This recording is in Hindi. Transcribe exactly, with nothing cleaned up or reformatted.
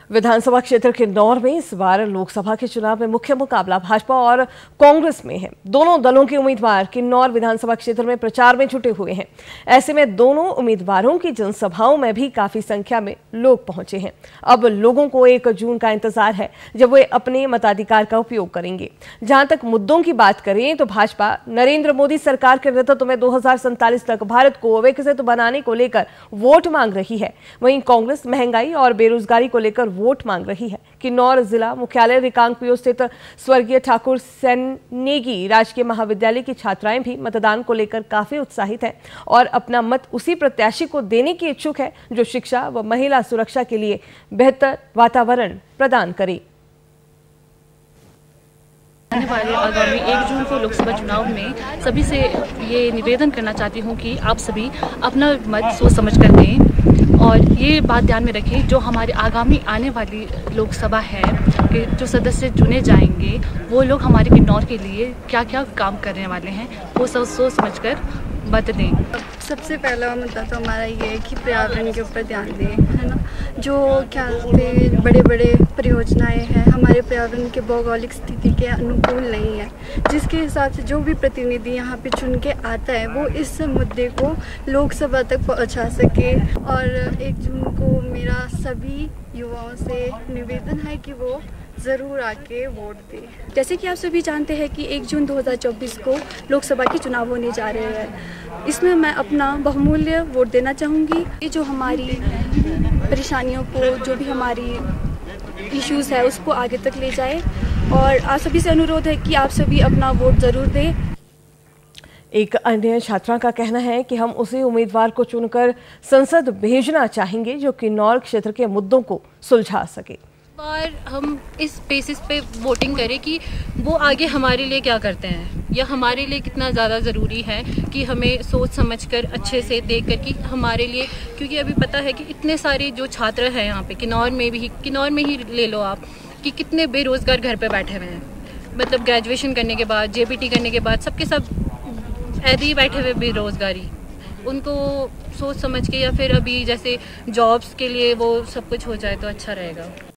विधानसभा क्षेत्र किन्नौर में इस बार लोकसभा के चुनाव में मुख्य मुकाबला भाजपा और कांग्रेस में है। दोनों दलों के उम्मीदवार किन्नौर विधानसभा क्षेत्र में प्रचार में जुटे हुए हैं। ऐसे में दोनों उम्मीदवारों की जनसभाओं में भी काफी संख्या में लोग पहुंचे हैं। अब लोगों को एक जून का इंतजार है जब वे अपने मताधिकार का उपयोग करेंगे। जहां तक मुद्दों की बात करें तो भाजपा नरेंद्र मोदी सरकार के नेतृत्व में दो हजार सैंतालीस तक भारत को विकसित बनाने को लेकर वोट मांग रही है। वहीं कांग्रेस महंगाई और बेरोजगारी को लेकर वोट मांग रही है। किन्नौर जिला मुख्यालय रिकांगपिओ स्थित स्वर्गीय ठाकुर सैनेगी राजकीय महाविद्यालय की छात्राएं भी मतदान को लेकर काफी उत्साहित हैं और अपना मत उसी प्रत्याशी को देने की इच्छुक है जो शिक्षा व महिला सुरक्षा के लिए बेहतर वातावरण प्रदान करे। आने वाले आगामी एक जून को लोकसभा चुनाव में सभी से ये निवेदन करना चाहती हूँ कि आप सभी अपना मत सोच समझ कर दें और ये बात ध्यान में रखें जो हमारे आगामी आने वाली लोकसभा है कि जो सदस्य चुने जाएंगे वो लोग हमारे किन्नौर के लिए क्या क्या काम करने वाले हैं वो सब सोच समझ कर मत दें। सबसे पहला मुद्दा तो हमारा ये है कि पर्यावरण के ऊपर ध्यान दें, है ना। जो क्या कहते बड़े बड़े परियोजनाएं हैं हमारे पर्यावरण के भौगोलिक स्थिति के अनुकूल नहीं है, जिसके हिसाब से जो भी प्रतिनिधि यहाँ पे चुन के आता है वो इस मुद्दे को लोकसभा तक पहुँचा सके। और एक जून को मेरा सभी युवाओं से निवेदन है कि वो ज़रूर आके वोट दें। जैसे कि आप सभी जानते हैं कि एक जून दो हज़ार चौबीस को लोकसभा के चुनाव होने जा रहे हैं। इसमें मैं अपना बहुमूल्य वोट देना चाहूँगी। ये जो हमारी परेशानियों को, जो भी हमारी इश्यूज़ है उसको आगे तक ले जाए और आप सभी से अनुरोध है कि आप सभी अपना वोट ज़रूर दें। एक अन्य छात्रा का कहना है कि हम उसी उम्मीदवार को चुनकर संसद भेजना चाहेंगे जो किन्नौर क्षेत्र के मुद्दों को सुलझा सके। बार हम इस बेसिस पे वोटिंग करें कि वो आगे हमारे लिए क्या करते हैं या हमारे लिए कितना ज़्यादा ज़रूरी है कि हमें सोच समझकर अच्छे से देख कर कि हमारे लिए, क्योंकि अभी पता है कि इतने सारे जो छात्र हैं यहाँ पे किन्नौर में भी किन्नौर में ही ले लो आप कि कितने बेरोज़गार घर पे बैठे हुए हैं। मतलब ग्रेजुएशन करने के बाद जे पी टी करने के बाद सबके सब ऐसे ही बैठे हुए बेरोज़गारी, उनको सोच समझ के या फिर अभी जैसे जॉब्स के लिए वो सब कुछ हो जाए तो अच्छा रहेगा।